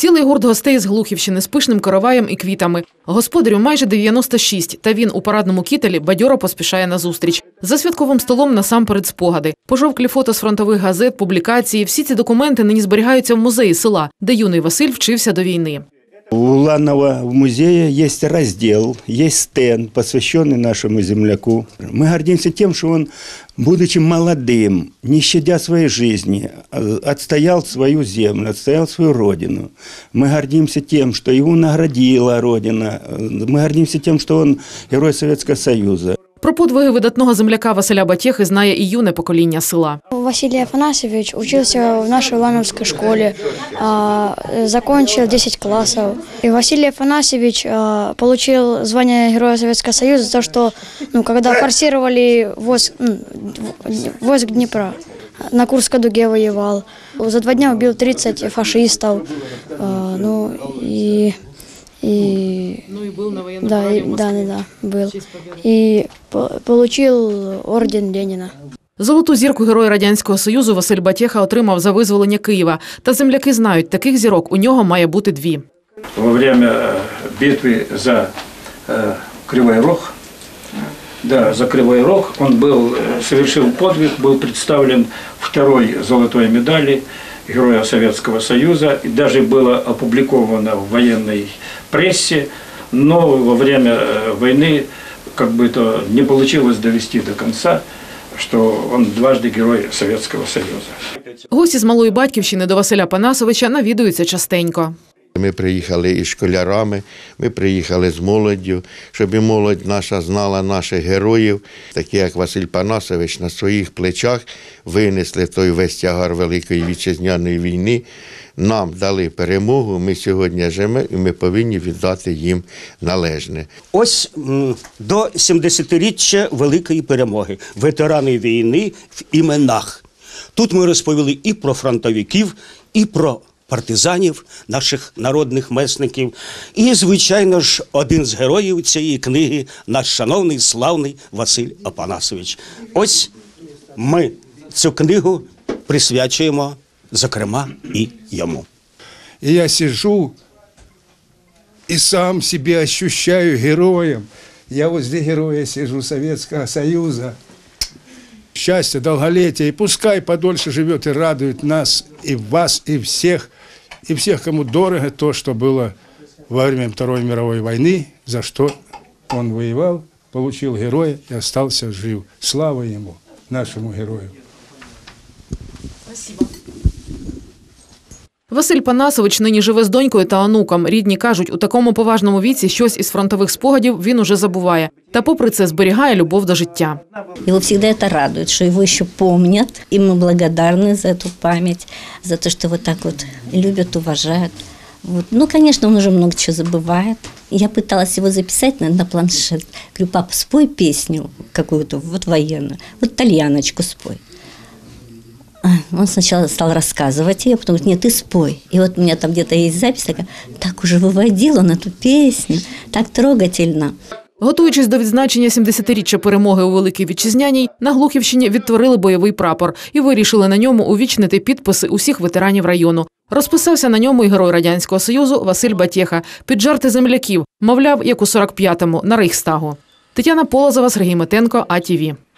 Цілий гурт гостей з Глухівщини з пишним короваєм і квітами. Господарю майже 96, та він у парадному кітелі бадьоро поспішає на зустріч. За святковим столом насамперед спогади. Пожовклі фото з фронтових газет, публікації – всі ці документи нині зберігаються в музеї села, де юний Василь вчився до війни. У Ланова в музее есть раздел, есть стенд, посвященный нашему земляку. Мы гордимся тем, что он, будучи молодым, не щадя своей жизни, отстоял свою землю, отстоял свою родину. Мы гордимся тем, что его наградила родина. Мы гордимся тем, что он герой Советского Союза. Про подвиги видатного земляка Василя Батєхи знає і юне покоління села. Василий Афанасьевич учился в нашей Лановской школе, закончил 10 классов. И Василий Афанасьевич получил звание Героя Советского Союза за то, что когда форсировали войск Днепра, на Курской дуге воевал. За 2 дня убил 30 фашистов. Был на военном Да, был. И получил орден Ленина. Золоту зірку Героя Радянського Союзу Василь Батєха отримав за визволення Києва. Та земляки знають, таких зірок у нього має бути 2. Во время битвы за Кривой Рог, за Кривой Рог, он совершил подвиг, был представлен 2-й золотой медали Героя Советского Союза, и даже было опубликовано в военной прессе, но во время войны то не получилось довести до конца, что он дважды Герой Советского Союза. Гості з малої батьківщини до Василя Панасовича навідуються частенько. Ми приїхали із школярами, ми приїхали з молоддю, щоб і молодь наша знала наших героїв, такі як Василь Панасович, на своїх плечах винесли той весь тягар Великої Вітчизняної війни, нам дали перемогу, ми сьогодні живемо і ми повинні віддати їм належне. Ось до 70-річчя Великої перемоги, ветерани війни в іменах. Тут ми розповіли і про фронтовиків, і про партизанів, наших народних месників. І, звичайно ж, один з героїв цієї книги – наш шановний, славний Василь Апанасович. Ось ми цю книгу присвячуємо, зокрема, і йому. И я сижу и сам себя ощущаю героем. Я возле героя сижу Советского Союза. Счастья, долголетия, и пускай подольше живет и радует нас, и вас, и всех, кому дорого то, что было во время Второй мировой войны, за что он воевал, получил героя и остался жив. Слава ему, нашему герою. Спасибо. Василь Панасович нині живе з донькою та онуком. Рідні кажуть, у такому поважному віці щось із фронтових спогадів він уже забуває. Та попри це зберігає любов до життя. Его всегда это радует, что его еще помнят, и мы благодарны за эту память, за то, что вот так вот любят, уважают. Вот. Конечно, он уже много чего забывает. Я пыталась его записать на планшет. Говорю, папа, спой песню какую-то, вот военную, вот «Тальяночку» спой. Он сначала стал рассказывать ее, потом говорит, нет, ты спой. И вот у меня там где-то есть запись такая, так уже выводил он эту песню, так трогательно. Готуючись до відзначення 70-річчя перемоги у Великій Вітчизняній, на Глухівщині відтворили бойовий прапор і вирішили на ньому увічнити підписи усіх ветеранів району. Розписався на ньому і Герой Радянського Союзу Василь Батєха під жарти земляків, мовляв, як у 45-му на Рейхстагу. Тетяна Полозова, Сергій Митенко, АТВ.